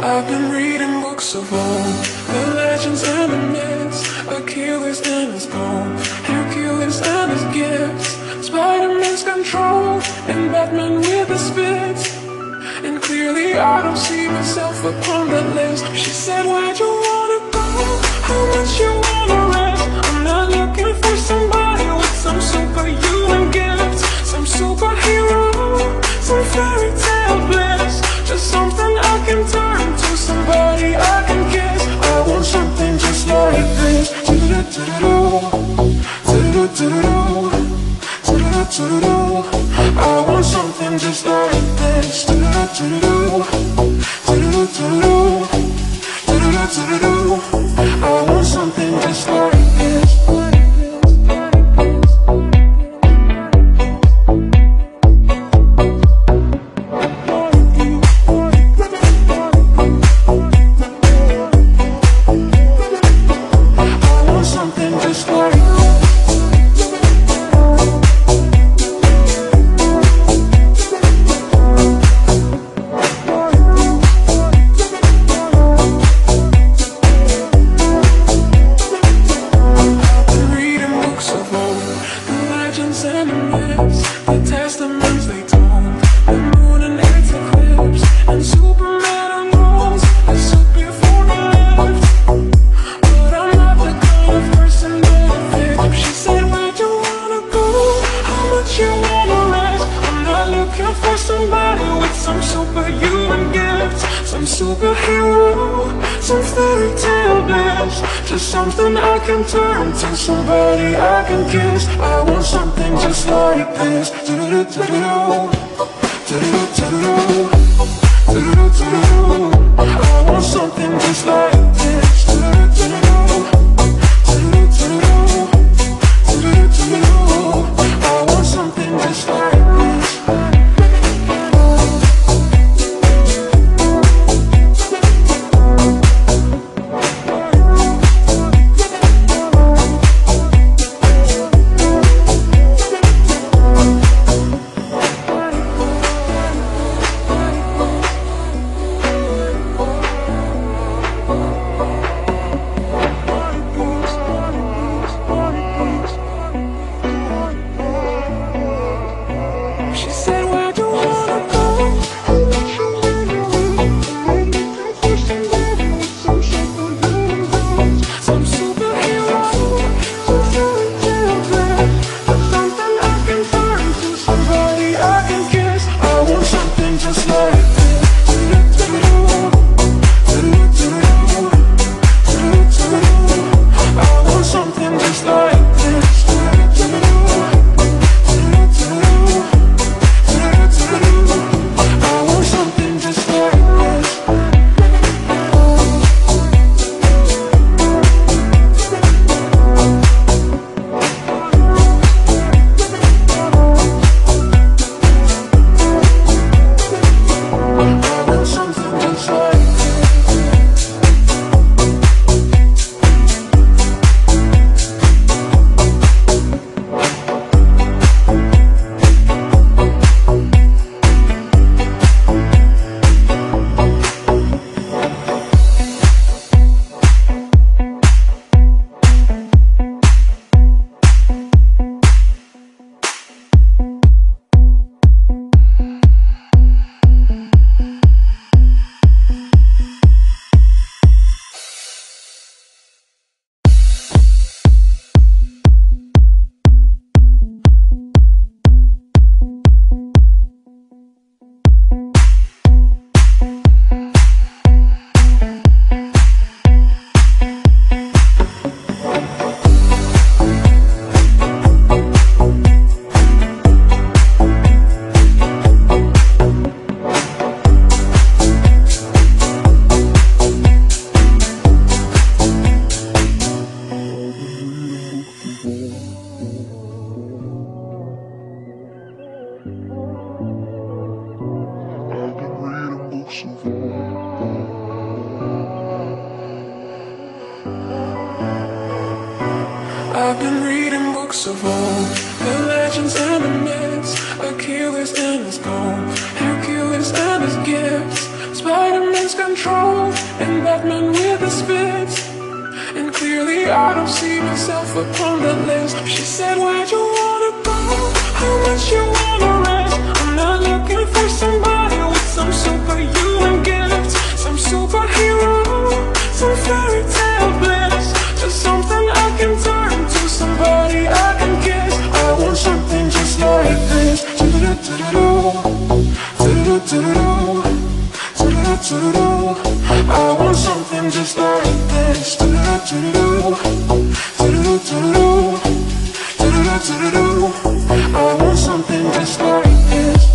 I've been reading books of old, the legends and the myths, Achilles and his gold, Hercules and his gifts, Spider-Man's control, and Batman with his spits. And clearly I don't see myself upon that list. She said, where'd you wanna go? How much you wanna rest? I'm not looking for somebody with some superhuman gifts, some superhero, some fairy tale bliss, just something I can turn to, somebody I can kiss. I want something just like this. I want something just like this. I want something just like this. Just something I can turn to, somebody I can kiss. I want something just like this. I want something just like this. I want something just like this. I've been reading books of old, the legends and the myths, Achilles and his gold, Hercules and his gifts, Spider-Man's control, clearly I don't see myself upon that list. She said, where'd you wanna go? How much you wanna rest? I'm not looking for somebody with some superhuman gifts, some superhero, some fairy tale bliss, just something I can turn to, somebody I can kiss. I want something just like this. I want something just like this. I want something just like this.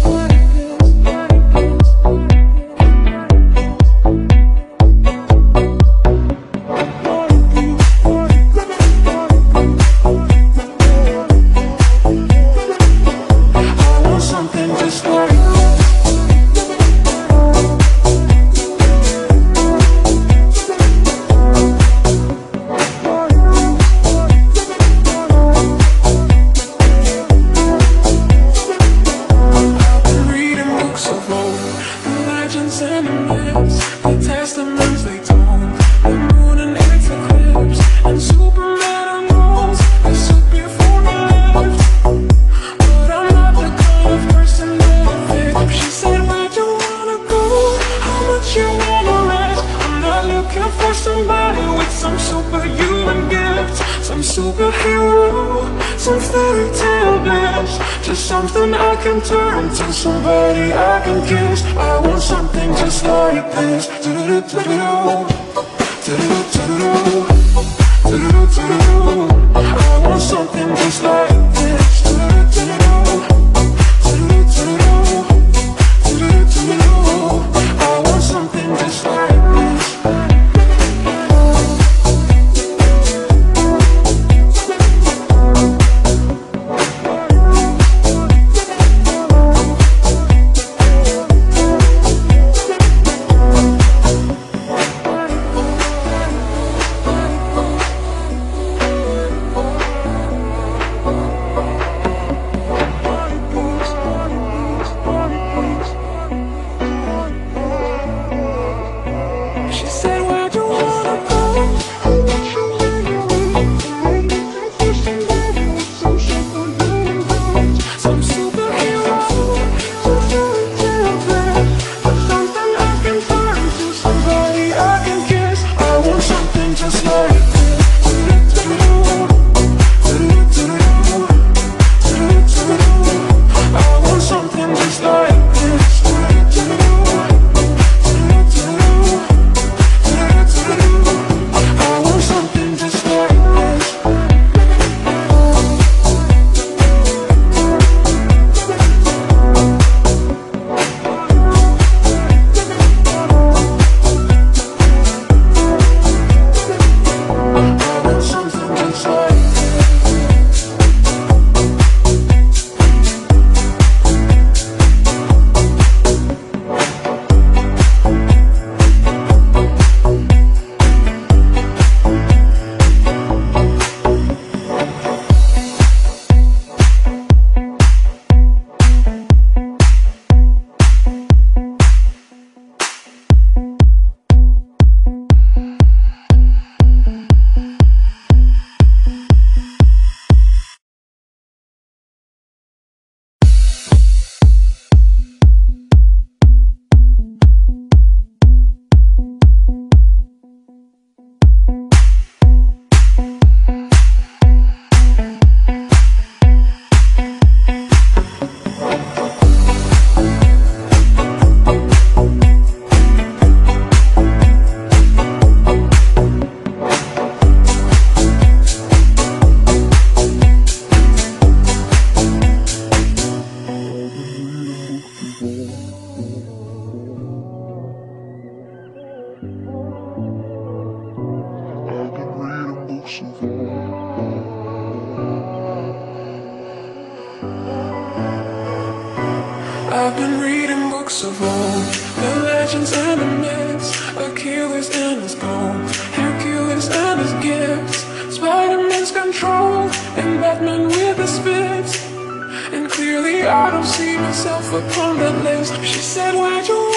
Something I can turn to, somebody I can kiss. I want something just like this. I want something just like this. I want something just like this. I've been reading books of old, the legends and the myths, Achilles and his gold, Hercules and his gifts, Spider-Man's control, and Batman with his spits. And clearly I don't see myself upon that list. She said, where'd you